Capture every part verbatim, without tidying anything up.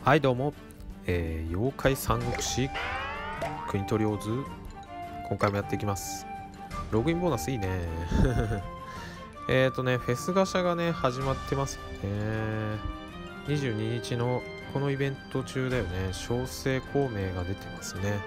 はいどうも、えー、妖怪三国志国取りオズ今回もやっていきます。ログインボーナスいいねえっとねフェスガシャがね始まってますね。にじゅうににちのこのイベント中だよね。小生孔明が出てますね。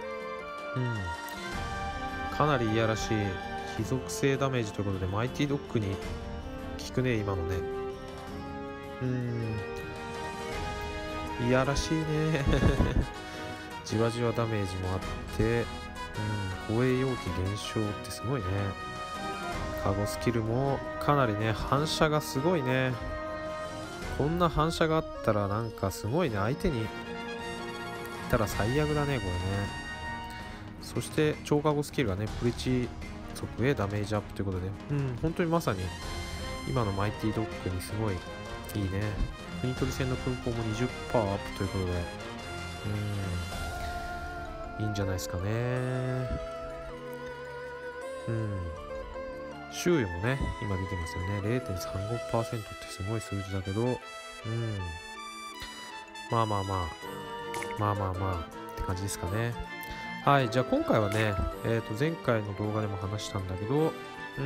うんかなりいやらしい非属性ダメージということでマイティドッグに効くね今のね。うんいやらしいねじわじわダメージもあって、うん、護衛容器減少ってすごいね。カゴスキルもかなりね反射がすごいね。こんな反射があったらなんかすごいね。相手にいたら最悪だねこれね。そして超カゴスキルがねプリチ族へダメージアップということで、うん本当にまさに今のマイティドッグにすごいいいね。国取り戦の空港も にじゅっパーセント アップということで、うん、いいんじゃないですかね。うん。周囲もね、今出てますよね。れいてんさんごパーセント ってすごい数字だけど、うん。まあまあまあ、まあまあまあって感じですかね。はい、じゃあ今回はね、えっと、前回の動画でも話したんだけど、うん。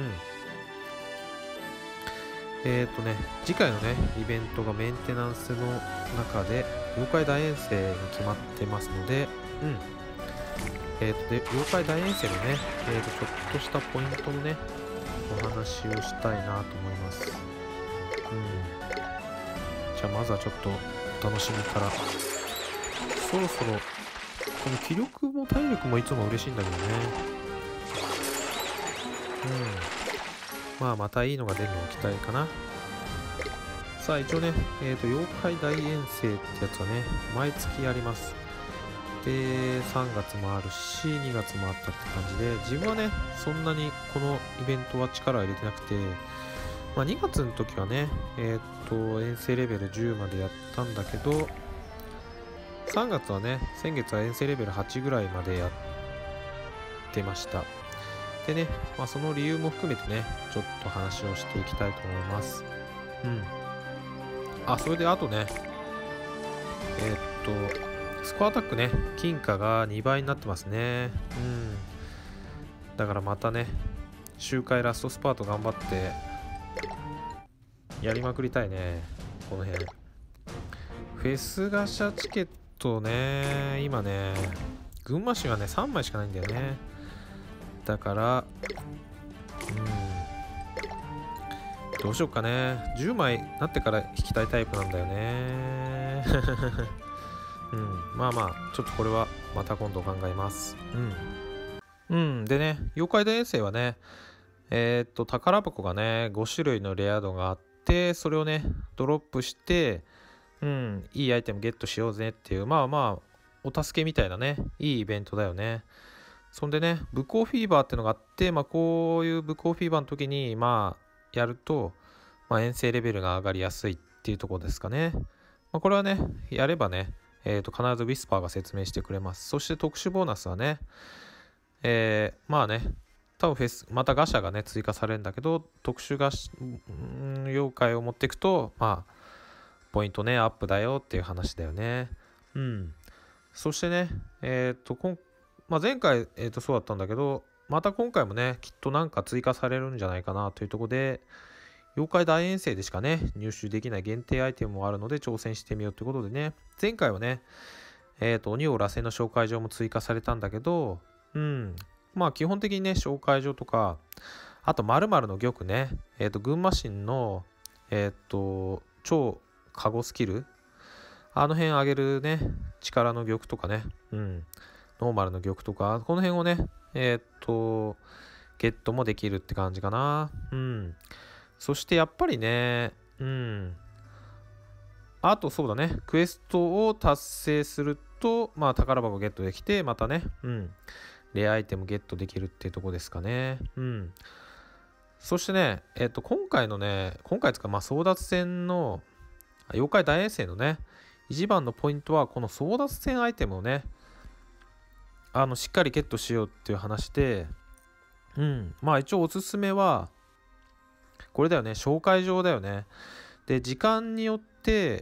えっとね、次回のね、イベントがメンテナンスの中で、妖怪大遠征に決まってますので、うん。えっと、で、妖怪大遠征のね、えっと、ちょっとしたポイントのね、お話をしたいなと思います。うん。じゃあ、まずはちょっと、お楽しみから。そろそろ、この気力も体力もいつも嬉しいんだけどね。うん。まあまたいいのが出るのを期待かな。さあ一応ね、えっと、妖怪大遠征ってやつはね、毎月やります。で、さんがつもあるし、にがつもあったって感じで、自分はね、そんなにこのイベントは力を入れてなくて、まあにがつの時はね、えっと、遠征レベルじゅうまでやったんだけど、さんがつはね、先月は遠征レベルはちぐらいまでやってました。でね、まあ、その理由も含めてね、ちょっと話をしていきたいと思います。うん。あ、それであとね、えー、っと、スコアアタックね、金貨がにばいになってますね。うん。だからまたね、周回ラストスパート頑張って、やりまくりたいね、この辺。フェスガシャチケットね、今ね、群馬市はね、さんまいしかないんだよね。だから、うん、どうしよっかね。じゅうまいなってから引きたいタイプなんだよね。うん、まあまあ、ちょっとこれはまた今度考えます。うん。うん、でね、妖怪大遠征はね、えー、っと、宝箱がね、ごしゅるいのレア度があって、それをね、ドロップして、うん、いいアイテムゲットしようぜっていう、まあまあ、お助けみたいなね、いいイベントだよね。そんでね、武功フィーバーってのがあって、まあこういう武功フィーバーの時に、まあ、やると、まあ遠征レベルが上がりやすいっていうところですかね。まあこれはね、やればね、えっと、必ずウィスパーが説明してくれます。そして特殊ボーナスはね、えー、まあね、多分フェス、またガシャがね、追加されるんだけど、特殊ガシ、ん妖怪を持っていくと、まあ、ポイントね、アップだよっていう話だよね。うん。そしてね、えっと、今まあ、前回、えー、とそうだったんだけど、また今回もね、きっとなんか追加されるんじゃないかなというところで、妖怪大遠征でしかね、入手できない限定アイテムもあるので挑戦してみようということでね、前回はね、えっ、と、鬼王螺旋の紹介状も追加されたんだけど、うん、まあ基本的にね、紹介状とか、あと〇〇の玉ね、えっ、と、群馬神の、えっ、と、超カゴスキル、あの辺上げるね、力の玉とかね、うん。ノーマルの玉とか、この辺をね、えー、っと、ゲットもできるって感じかな。うん。そしてやっぱりね、うん。あとそうだね、クエストを達成すると、まあ宝箱ゲットできて、またね、うん。レアアイテムゲットできるっていうとこですかね。うん。そしてね、えー、っと、今回のね、今回ですか、まあ争奪戦の、妖怪大遠征のね、一番のポイントは、この争奪戦アイテムをね、あのしっかりゲットしようっていう話で、うん、まあ一応おすすめはこれだよね、紹介状だよね。で時間によってえー、っ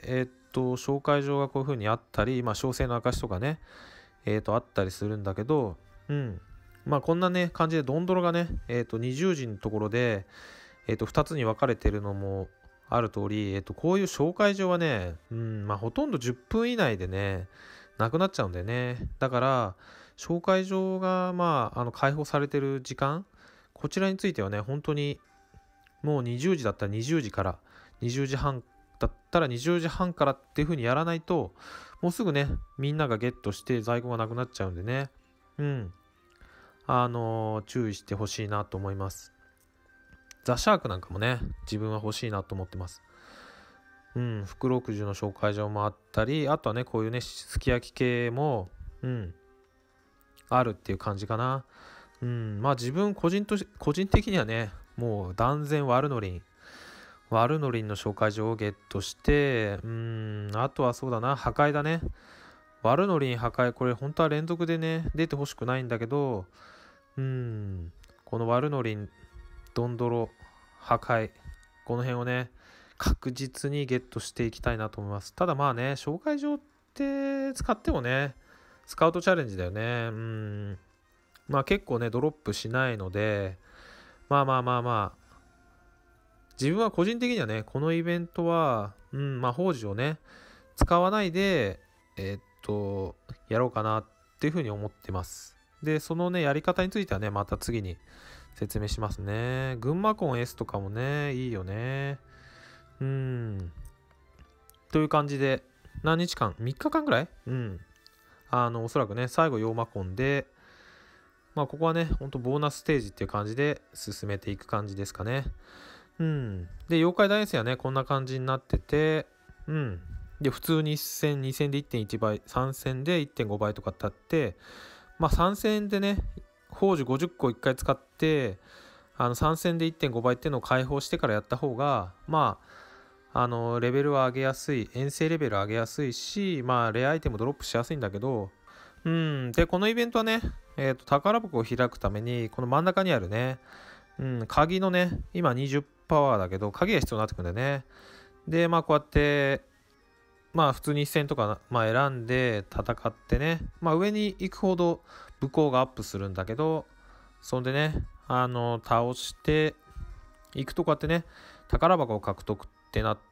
と、紹介状がこういう風にあったり、まあ、詳細の証とかね、えっと、あったりするんだけど、うん。まあ、こんなね、感じで、ドンドロがね、えっと、にじゅうじのところで、えっと、ふたつに分かれてるのもある通り、えっと、こういう紹介状はね、うん、まあ、ほとんどじゅっぷん以内でね、なくなっちゃうんだよね。だから、紹介状が、まあ、あの、開放されてる時間、こちらについてはね、本当に、もうにじゅうじだったらにじゅうじから、にじゅうじはんだったらにじゅうじはんからっていう風にやらないと、もうすぐね、みんながゲットして在庫がなくなっちゃうんでね、うん、あのー注意してほしいなと思います。ザ・シャークなんかもね、自分は欲しいなと思ってます。うん、福禄寿の紹介状もあったり、あとはね、こういうね、すき焼き系も、うん、あるっていう感じかな。うん、まあ自分個人とし、個人的にはね、もう断然ワルノリン、ワルノリンの紹介状をゲットして、うん、あとはそうだな、破壊だね。ワルノリン破壊、これ本当は連続でね、出てほしくないんだけど、うん、このワルノリン、ドンドロ、破壊、この辺をね、確実にゲットしていきたいなと思います。ただまあね、紹介状って使ってもね、スカウトチャレンジだよね。うん。まあ結構ね、ドロップしないので、まあまあまあまあ、自分は個人的にはね、このイベントは、うん、まあ、宝珠をね、使わないで、えーっと、やろうかなっていうふうに思ってます。で、そのね、やり方についてはね、また次に説明しますね。群馬コン S とかもね、いいよね。うん。という感じで、何日間 ?みっ 日間ぐらいうん。あの、おそらくね、最後、ヨーマコンで、まあ、ここはね、ほんとボーナスステージっていう感じで進めていく感じですかね。うん。で、妖怪大戦はね、こんな感じになってて、うん。で、普通にいち戦、に戦で いってんいち 倍、さん戦で いってんご 倍とかってあって、まあさん戦でね、宝珠ごじゅっこいっかい使って、あのさん戦で いってんご 倍っていうのを解放してからやった方が、まあ、あの、レベルは上げやすい、遠征レベル上げやすいし、まあ、レアアイテムドロップしやすいんだけど、うん。で、このイベントはね、えっと、宝箱を開くために、この真ん中にあるね、うん、鍵のね、今にじゅうパワーだけど、鍵が必要になってくるんだよね。で、まあこうやって、まあ普通に一戦とか、まあ、選んで戦ってね、まあ上に行くほど武功がアップするんだけど、そんでね、あの、倒していくとこうやってね、宝箱を獲得ってなって、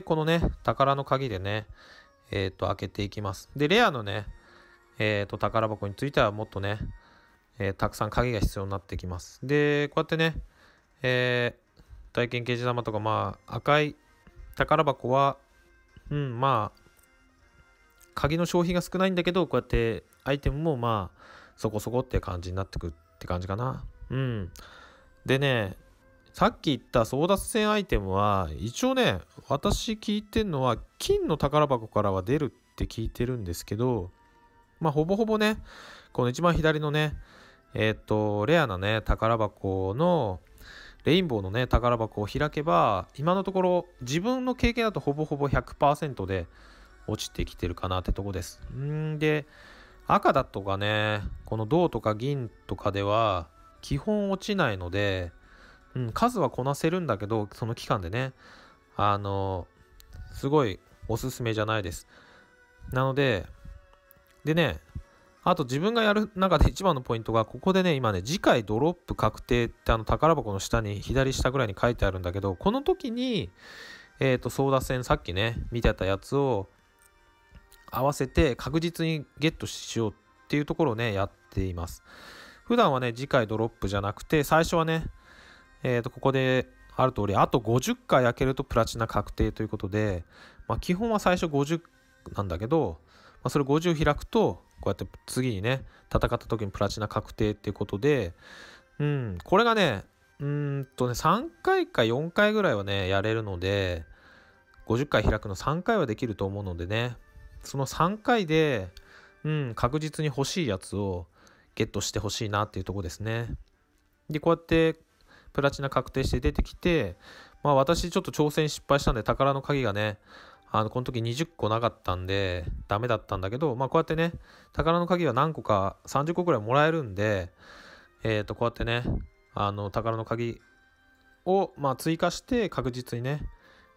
このね、宝の鍵でね、えっと、開けていきます。で、レアのね、えっと、宝箱についてはもっとね、えーたくさん鍵が必要になってきます。で、こうやってね、えー体験掲示玉とか、まあ、赤い宝箱は、うん、まあ、鍵の消費が少ないんだけど、こうやってアイテムもまあ、そこそこって感じになってくって感じかな。うん。でね、さっき言った争奪戦アイテムは、一応ね、私聞いてんのは、金の宝箱からは出るって聞いてるんですけど、まあ、ほぼほぼね、この一番左のね、えっと、レアなね、宝箱の、レインボーのね、宝箱を開けば、今のところ自分の経験だとほぼほぼひゃくパーセントで落ちてきてるかなってとこです。んで、赤だとかね、この銅とか銀とかでは基本落ちないので、うん、数はこなせるんだけど、その期間でね、あの、すごいおすすめじゃないです。なので、でね、あと自分がやる中で一番のポイントが、ここでね、今ね、次回ドロップ確定ってあの宝箱の下に、左下ぐらいに書いてあるんだけど、この時に、えっと、争奪戦、さっきね、見てたやつを合わせて確実にゲットしようっていうところをね、やっています。普段はね、次回ドロップじゃなくて、最初はね、えっと、ここである通り、あとごじゅっかい開けるとプラチナ確定ということで、まあ、基本は最初ごじゅうなんだけど、まあ、それごじゅう開くと、こうやって次にね、戦った時にプラチナ確定っていうことで、うん、これがね、うーんとね、さんかいかよんかいぐらいはね、やれるので、ごじゅっかい開くのさんかいはできると思うのでね、そのさんかいで、うん、確実に欲しいやつをゲットしてほしいなっていうところですね。で、こうやってプラチナ確定して出てきて、まあ私ちょっと挑戦失敗したんで、宝の鍵がね、あの、この時にじゅっこなかったんで、ダメだったんだけど、まあこうやってね、宝の鍵は何個かさんじゅっこくらいもらえるんで、えっと、こうやってね、あの、宝の鍵を、まあ追加して確実にね、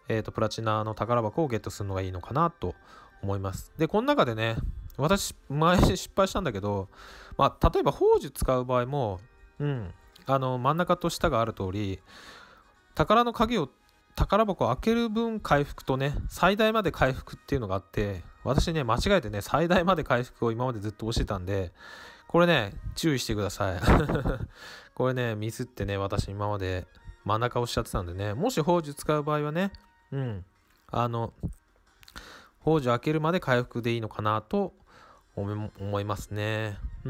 えーと、プラチナの宝箱をゲットするのがいいのかなと思います。で、この中でね、私、前失敗したんだけど、まあ、例えば宝珠使う場合も、うん、あの、真ん中と下がある通り、宝の鍵を、宝箱を開ける分回復とね、最大まで回復っていうのがあって、私ね、間違えてね、最大まで回復を今までずっと押してたんで、これね、注意してください。これね、ミスってね、私今まで真ん中押しちゃってたんでね、もし宝珠使う場合はね、うん、あの、宝珠開けるまで回復でいいのかなと思いますね。うん。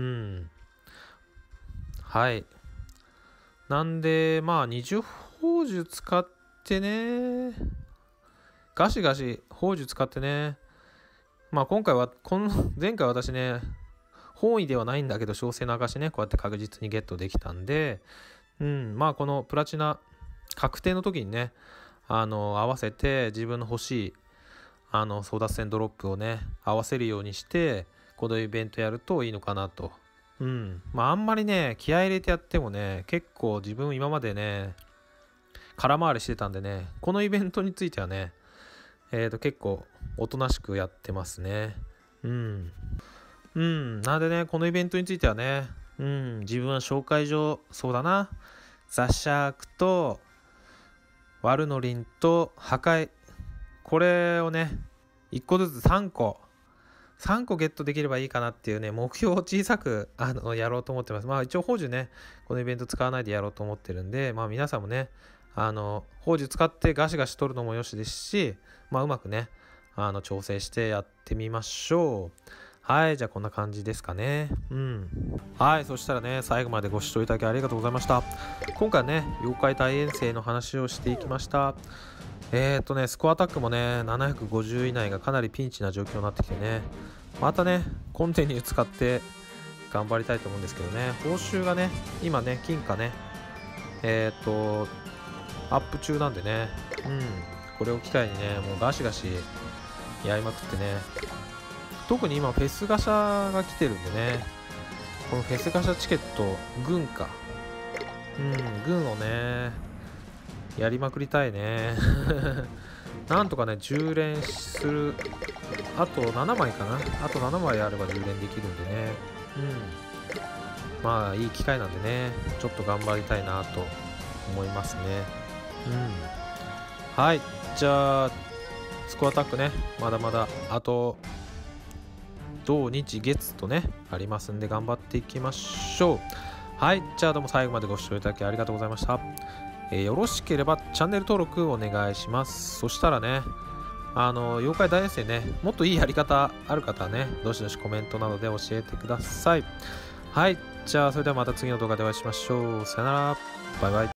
はい。なんで、まあ、にじゅう宝珠使ってね、ガシガシ宝珠使ってね、まあ今回は、この前回私ね、本意ではないんだけど、小生の証ね、こうやって確実にゲットできたんで、うん、まあこのプラチナ確定の時にね、あの、合わせて自分の欲しい、あの、争奪戦ドロップをね、合わせるようにして、このイベントやるといいのかなと。うん。まああんまりね、気合い入れてやってもね、結構自分今までね、空回りしてたんでね、このイベントについてはね、えーと、結構おとなしくやってますね。うん。うん。なんでね、このイベントについてはね、うん、自分は紹介状、そうだな、ザ・シャークと、ワルノリンと破壊、これをね、いっこずつさんこ、さんこゲットできればいいかなっていうね、目標を小さくあのやろうと思ってます。まあ一応宝珠ね、このイベント使わないでやろうと思ってるんで、まあ皆さんもね、あの、宝珠使ってガシガシ取るのもよしですし、まあうまくね、あの、調整してやってみましょう。はい、じゃあこんな感じですかね。うん。はい、そしたらね、最後までご視聴いただきありがとうございました。今回ね、妖怪大遠征の話をしていきました。えーとね、スコアタックもね、ななひゃくごじゅう以内がかなりピンチな状況になってきてね、またね、コンティニュー使って頑張りたいと思うんですけどね、報酬がね、今ね、金貨ね、えーと、アップ中なんでね、うん、これを機会にね、もうガシガシやりまくってね、特に今フェスガシャが来てるんでね、このフェスガシャチケット、軍か、うん、軍をね、やりまくりたいね。なんとかね、じゅう連する、あとななまいかな、あとななまいあればじゅう連できるんでね、うん、まあいい機会なんでね、ちょっと頑張りたいなと思いますね。うん、はい、じゃあスコアタックね、まだまだあと土日月とねありますんで頑張っていきましょう。はい、じゃあどうも最後までご視聴いただきありがとうございました。えー、よろしければチャンネル登録お願いします。そしたらね、あの妖怪大遠征ね、もっといいやり方ある方はね、どしどしコメントなどで教えてください。はい、じゃあそれではまた次の動画でお会いしましょう。さよなら、バイバイ。